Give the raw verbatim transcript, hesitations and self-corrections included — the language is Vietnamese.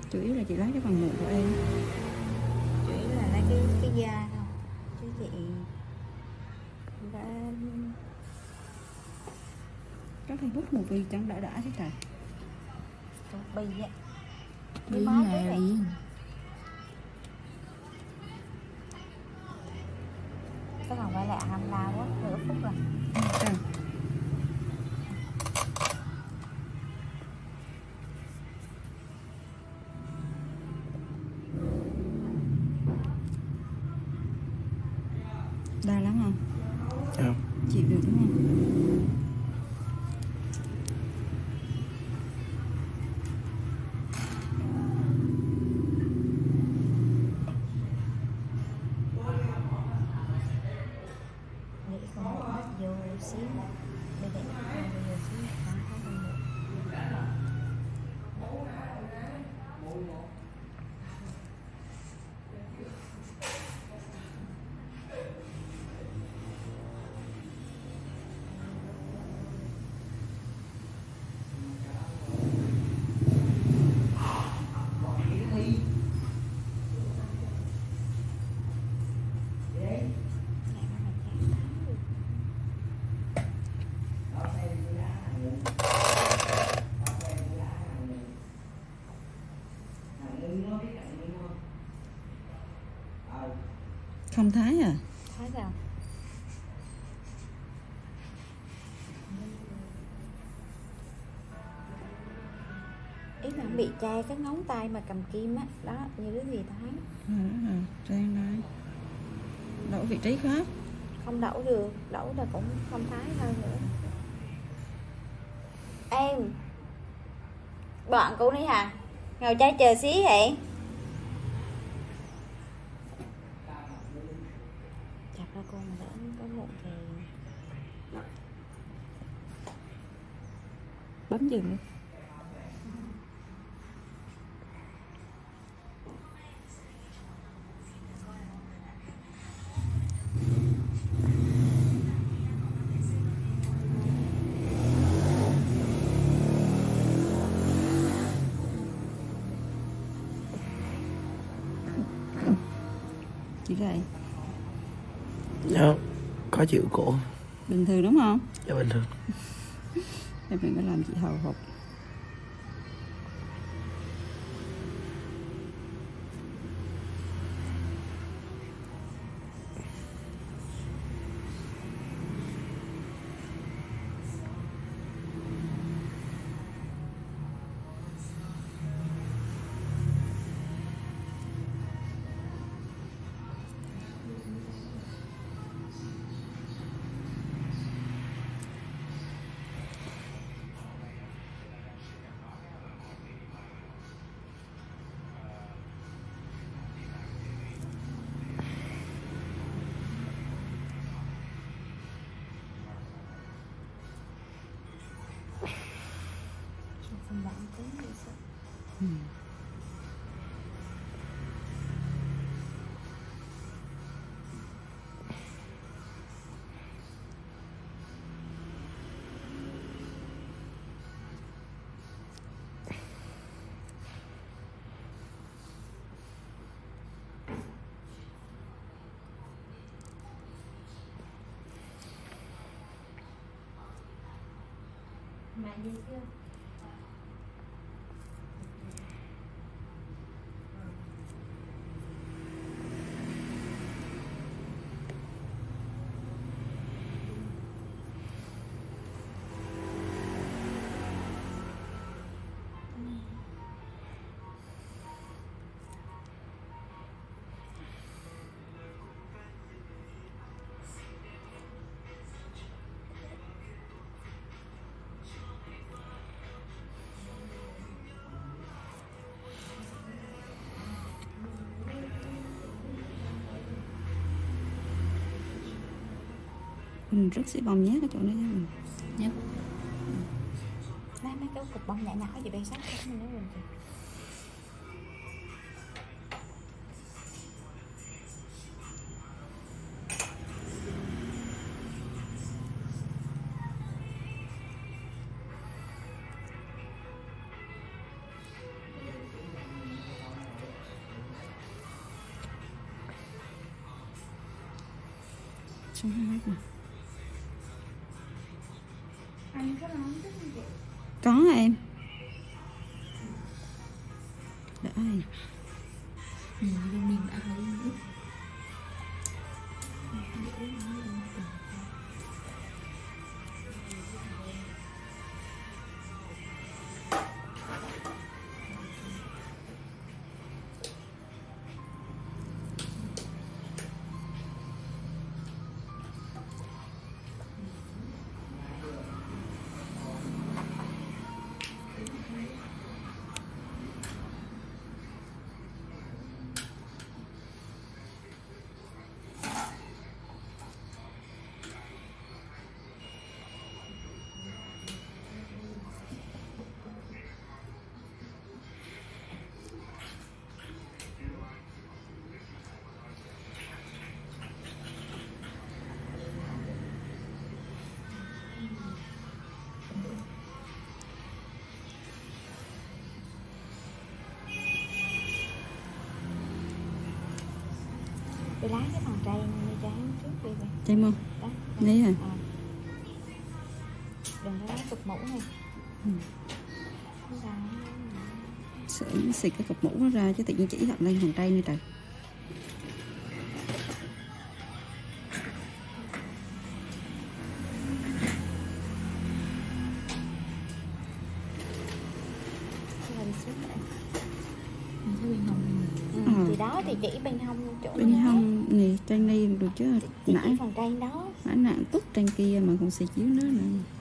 Chủ yếu là chị lấy cái phần mụn của em. Chủ yếu là lấy cái cái da thôi. Chứ chị đã Có thể hút một vì chẳng đã đã thế trời. tụt bì á. Đi nhà liền. Các bạn quay lại hầm lao quá, nửa phút rồi. À. Đau lắm không? Không. Chịu được đúng không? Nghĩ không mất vô xíu. Để để vô xíu không có không được. Không thái à? Thấy sao? Ý là bị chai cái ngón tay mà cầm kim á, đó như đứa gì thấy. À, trang đây. Đổi vị trí khác. Không đậu được, đậu là cũng không thái hơn nữa. Em bọn cô đi hả? Ngồi chơi chờ xí vậy. Chặt ra con mà đỡ có một thì Bấm dừng luôn. Chị gầy. Dạ, có chịu cổ. Bình thường đúng không? Dạ bình thường. Em đừng có làm chị hồi hộp. không bạn tính thì sao? Ừ. Mẹ đi chưa? Mình rất sẽ bông nhé cái chỗ này cho mình nhé. Lấy mấy cái cục bông nhỏ nhỏ gì đây sắp cho mình nó mình kìa. Xong hai mét nè. Anh có nói chứ gì vậy? Có em. Để ai? Ừ, luôn nhìn đã thấy nữa. Đi lái cái bàn trai đi cho hắn trước đi vậy. Chạy không? Đó. Đấy hả? À. Đừng có lái cục mũ này. Ừ. Không sao. Sẽ xịt cái cục mũ nó ra chứ tự nhiên chỉ thật lên bàn tay nữa trời. Lên xuống đây. Mình thấy bên hông này. Ừ. Ờ. Thì đó thì chỉ bên hông chỗ Bên đó. hông này trên đây được chứ. Chỉ Nãy phần trên đó. nãy nặng tút trên kia mà còn xịt chiếu nữa nè.